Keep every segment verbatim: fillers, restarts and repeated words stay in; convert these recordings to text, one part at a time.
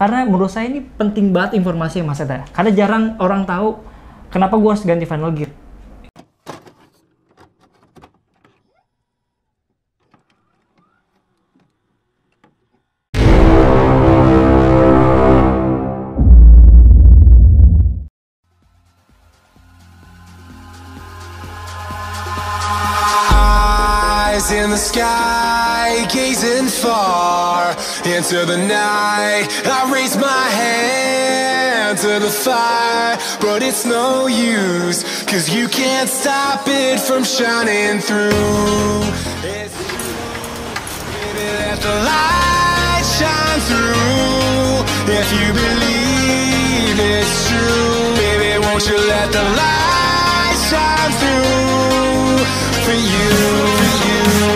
Karena menurut saya ini penting banget informasi Mas Eda. Karena jarang orang tahu kenapa gue harus ganti final gear. In the sky, gazing far into the night, I raise my hand to the fire, but it's no use, cause you can't stop it from shining through. It's baby, let the light shine through. If you believe it's true, baby, won't you let the light shine through for you, for you.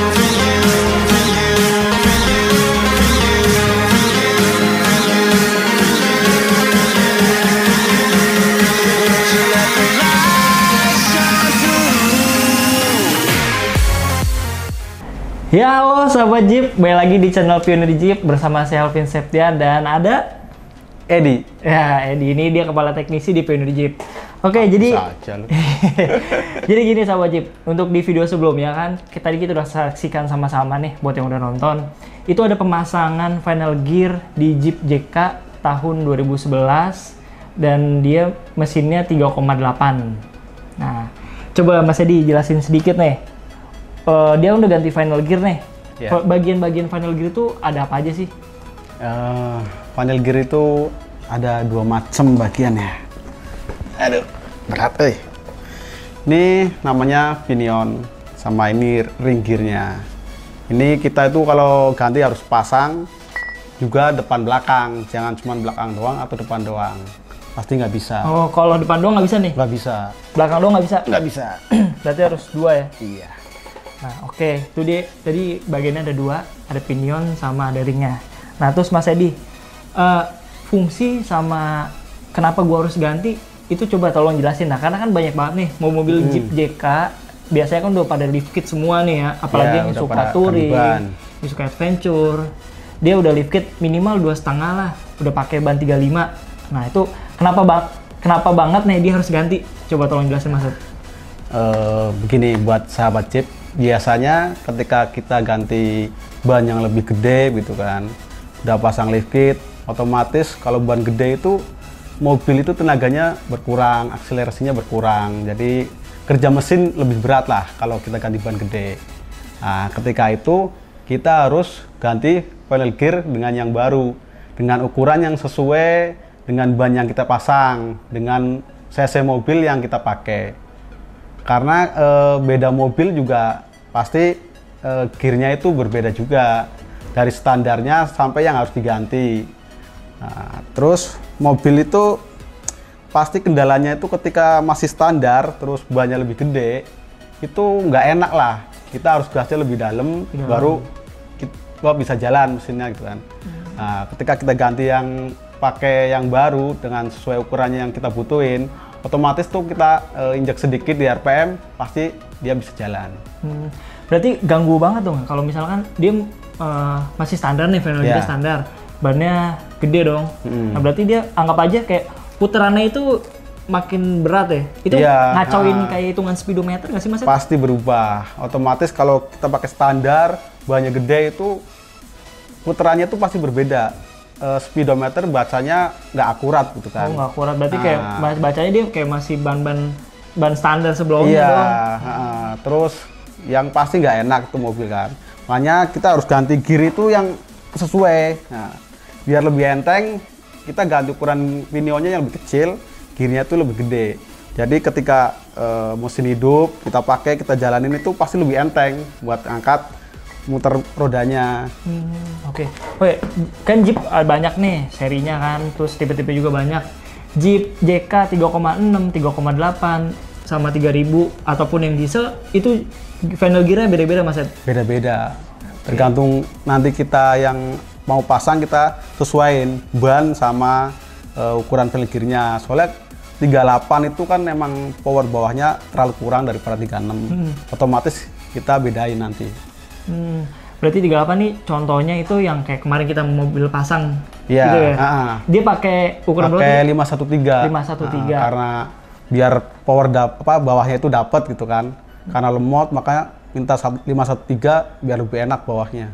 Ya halo sahabat Jeep, balik lagi di channel Pionir Jeep bersama saya Alvin Septian dan ada Edi. Ya, Edi ini dia kepala teknisi di Pionir Jeep. Oke, oh, jadi jadi gini sahabat Jeep, untuk di video sebelumnya kan kita tadi kita udah saksikan sama-sama nih buat yang udah nonton. Itu ada pemasangan final gear di Jeep J K tahun dua ribu sebelas dan dia mesinnya tiga koma delapan. Nah, coba Mas Edi jelasin sedikit nih. Uh, dia udah ganti final gear nih. Yeah. Bagian-bagian final gear itu ada apa aja sih? Uh, final gear itu ada dua macam bagiannya. Aduh, berat eh. Ini namanya pinion, sama ini ring gearnya. Ini kita itu kalau ganti harus pasang juga depan belakang, jangan cuma belakang doang atau depan doang. Pasti nggak bisa. Oh, kalau depan doang nggak bisa nih? Nggak bisa. Belakang doang nggak bisa? Nggak bisa. Berarti harus dua ya? Iya. Nah, oke, okay. Itu dia. Tadi bagiannya ada dua, ada pinion sama ada ringnya. Nah, terus Mas Edi, uh, fungsi sama kenapa gua harus ganti itu coba tolong jelasin. Nah, karena kan banyak banget nih mobil hmm. Jeep J K biasanya kan udah pada lift kit semua nih ya, apalagi ya, yang suka touring, yang suka adventure, dia udah lift kit minimal dua setengah lah, udah pakai ban tiga puluh lima. Nah, itu kenapa bang, kenapa banget nih dia harus ganti? Coba tolong jelasin Mas Edi. Uh, begini buat sahabat Jeep. Biasanya ketika kita ganti ban yang lebih gede gitu kan, udah pasang lift kit, otomatis kalau ban gede itu mobil itu tenaganya berkurang, akselerasinya berkurang, jadi kerja mesin lebih berat lah kalau kita ganti ban gede. Nah, ketika itu kita harus ganti final gear dengan yang baru, dengan ukuran yang sesuai dengan ban yang kita pasang, dengan cc mobil yang kita pakai. Karena e, beda mobil juga pasti e, gearnya itu berbeda juga, dari standarnya sampai yang harus diganti. Nah, terus mobil itu pasti kendalanya itu ketika masih standar terus bannya lebih gede, itu nggak enak lah, kita harus gasnya lebih dalam ya. Baru kita bisa jalan mesinnya gitu kan. Hmm. Nah, ketika kita ganti yang pakai yang baru dengan sesuai ukurannya yang kita butuhin, otomatis tuh kita uh, injek sedikit di R P M pasti dia bisa jalan. Hmm, berarti ganggu banget dong kalau misalkan dia uh, masih standar nih, final gear yeah. standar, bannya gede dong. Hmm. Nah, berarti dia anggap aja kayak putarannya itu makin berat ya. Itu yeah, ngacauin uh, kayak hitungan speedometer nggak sih Mas? Pasti berubah. Otomatis kalau kita pakai standar, bannya gede itu putarannya tuh pasti berbeda. Uh, speedometer bacanya nggak akurat gitu kan. Oh, nggak akurat, berarti nah, kayak bacanya dia kayak masih ban-ban ban standar sebelumnya iya, doang. Uh, terus yang pasti nggak enak tuh mobil kan. Makanya kita harus ganti gear itu yang sesuai. Nah, biar lebih enteng, kita ganti ukuran pinionnya yang lebih kecil, gearnya itu lebih gede. Jadi ketika uh, mesin hidup, kita pakai, kita jalanin itu pasti lebih enteng buat angkat muter rodanya. Hmm, Oke, okay. Oke, kan Jeep banyak nih serinya kan, terus tipe-tipe juga banyak. Jeep J K tiga koma enam, tiga koma delapan, sama tiga ribu ataupun yang diesel itu final gear-nya beda-beda Mas Ed? Beda-beda. Tergantung nanti kita yang mau pasang, kita sesuaiin ban sama uh, ukuran final gear-nya. Soalnya tiga puluh delapan itu kan memang power bawahnya terlalu kurang daripada tiga puluh enam. Hmm. Otomatis kita bedain nanti. Hmm, Berarti tiga puluh delapan nih contohnya itu yang kayak kemarin kita mobil pasang. Iya. Gitu ya. Uh-uh. Dia pakai ukuran berapa? Pakai lima satu tiga. lima satu tiga. Uh, karena biar power dap apa bawahnya itu dapat gitu kan. Karena lemot makanya minta lima satu tiga biar lebih enak bawahnya.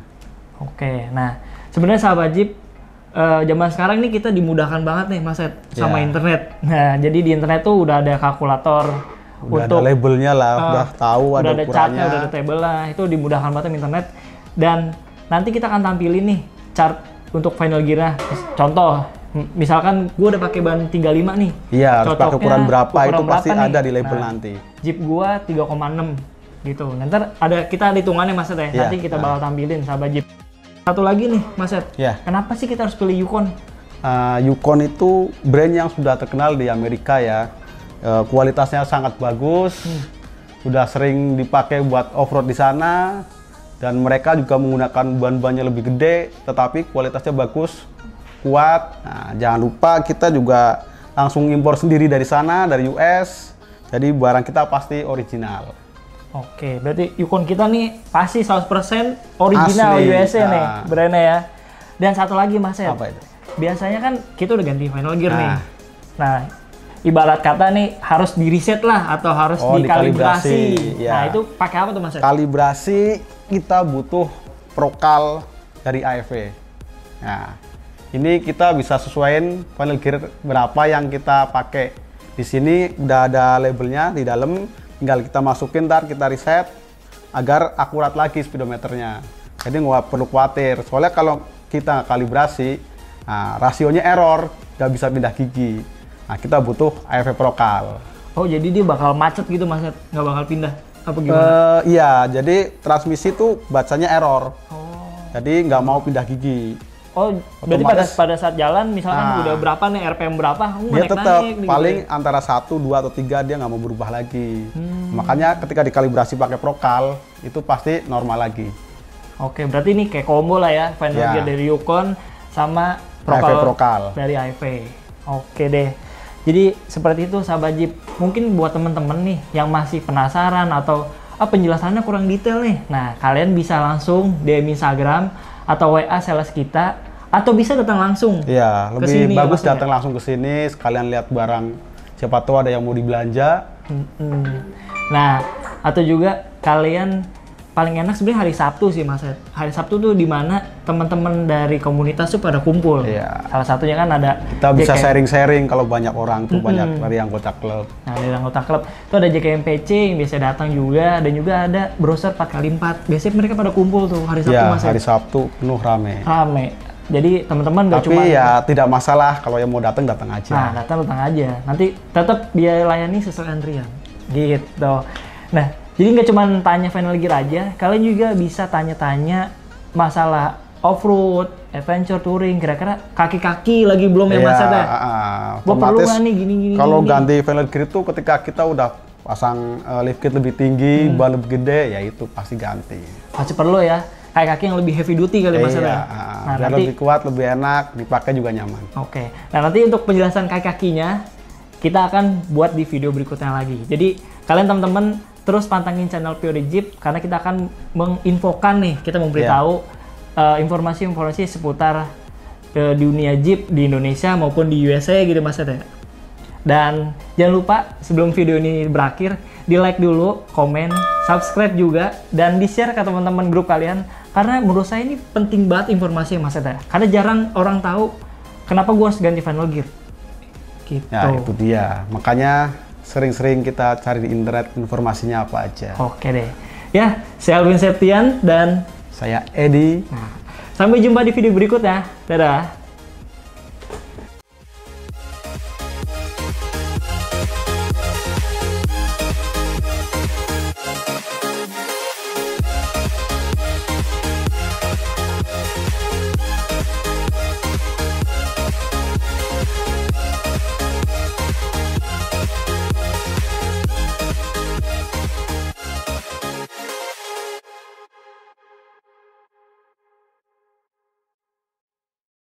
Oke. Nah, sebenarnya sahabat Jeep uh, zaman sekarang ini kita dimudahkan banget nih Mas Ed sama Yeah. internet. Nah, jadi di internet tuh udah ada kalkulator Udah untuk ada labelnya lah, uh, udah tahu udah ada ada ukurannya. chartnya, udah ada table lah. Itu dimudahkan banget sama internet. Dan nanti kita akan tampilin nih chart untuk final gear-nya. Contoh, m- misalkan gue udah pakai ban tiga puluh lima nih. Iya, harus pakai Cocoknya ukuran berapa ukuran itu pasti berapa ada nih? di label Nah, nanti. Jeep gua tiga koma enam gitu. Nanti ada kita ada hitungannya Mas Ed ya. Iya, Nanti kita nah. bakal tampilin sahabat Jeep. Satu lagi nih Mas Ed. Iya. Kenapa sih kita harus pilih Yukon? Uh, Yukon itu brand yang sudah terkenal di Amerika ya. Uh, kualitasnya sangat bagus. Hmm. Sudah sering dipakai buat off-road di sana. Dan mereka juga menggunakan ban-bannya lebih gede, tetapi kualitasnya bagus, kuat. Nah, jangan lupa kita juga langsung impor sendiri dari sana, dari U S. Jadi barang kita pasti original. Oke, berarti Yukon kita nih pasti seratus persen original Asli, U S A nih nah. brandnya ya. Dan satu lagi Mas Ed. Apa itu? Biasanya kan kita udah ganti final gear Nah. nih. Nah, ibarat kata nih harus di reset lah atau harus Oh, dikalibrasi. dikalibrasi, ya. Nah, itu pakai apa tuh Mas Ed? Kalibrasi kita butuh Prokal dari A F V. Nah, ini kita bisa sesuaiin final gear berapa yang kita pakai. Di sini udah ada labelnya di dalam, tinggal kita masukin, ntar kita reset agar akurat lagi speedometernya. Jadi nggak perlu khawatir. Soalnya kalau kita kalibrasi, nah, rasionya error, nggak bisa pindah gigi. Nah, kita butuh A F V Prokal. Oh, jadi dia bakal macet gitu Mas Ed, nggak bakal pindah apa gimana? Eh, iya, jadi transmisi tuh bacanya error. Oh. Jadi nggak mau pindah gigi. Oh, berarti pada Otomatis- pada saat jalan misalkan Nah. udah berapa nih R P M berapa, oh, Dia naik tetap naik paling antara satu, dua atau tiga dia nggak mau berubah lagi. Hmm. Makanya ketika dikalibrasi pakai Prokal itu pasti normal lagi. Oke, berarti ini kayak combo lah ya, final Ya. gear dari Yukon sama A F V Prokal. dari A F V. Oke deh. Jadi seperti itu sahabat Jeep. Mungkin buat temen-temen nih yang masih penasaran atau ah, penjelasannya kurang detail nih. Nah, kalian bisa langsung D M Instagram atau W A sales kita atau bisa datang langsung. Iya, lebih Kesini ya bagus maksudnya? datang langsung ke sini sekalian lihat barang. Siapa tahu ada yang mau dibelanja. Mm-mm. Nah, atau juga kalian paling enak sebenarnya hari Sabtu sih Mas Ed. Hari Sabtu tuh di mana teman-teman dari komunitas tuh pada kumpul. Iya. Salah satunya kan ada Kita bisa J K M. sharing-sharing kalau banyak orang tuh, Mm-mm. banyak dari anggota klub. Nah, dari anggota klub itu ada J K M P C yang biasa datang juga, dan juga ada browser empat kali empat. Biasanya mereka pada kumpul tuh hari Sabtu Ya, Mas Ed. hari Sabtu penuh rame. Rame. Jadi teman-teman nggak Tapi cuma ya tidak masalah kalau yang mau datang datang aja. nah, datang datang aja. Nanti tetap dia layani sesuai antrian. Gitu. Nah, jadi nggak cuma tanya final gear aja, kalian juga bisa tanya-tanya masalah off-road, adventure touring, kira-kira kaki-kaki lagi belum ya Iya, Mas Ed ya? ah, Gua perlu otomatis nggak nih gini, gini, kalau gini? ganti valve gear itu ketika kita udah pasang uh, lift kit lebih tinggi, Hmm. ban lebih gede, ya itu pasti ganti. Pasti perlu ya. Kayak kaki yang lebih heavy duty kali Mas Ed Iya, ya? ah, Nah, biar nanti lebih kuat, lebih enak, dipakai juga nyaman. Oke, nah nanti untuk penjelasan kaki-kakinya kita akan buat di video berikutnya lagi. Jadi kalian teman-teman terus pantengin channel P O D Jeep karena kita akan menginfokan nih, kita memberitahu uh, informasi-informasi seputar uh, dunia Jeep di Indonesia maupun di U S A gitu Mas Ed ya. Dan jangan lupa sebelum video ini berakhir, di like dulu, komen, subscribe juga, dan di share ke teman-teman grup kalian. Karena menurut saya ini penting banget informasi Mas Ed ya. Karena jarang orang tahu kenapa gua harus ganti final gear. Gitu. Ya itu dia. Makanya sering-sering kita cari di internet informasinya apa aja. Oke deh. Ya, saya Alvin Septian dan Saya Edi. sampai jumpa di video berikutnya. Dadah.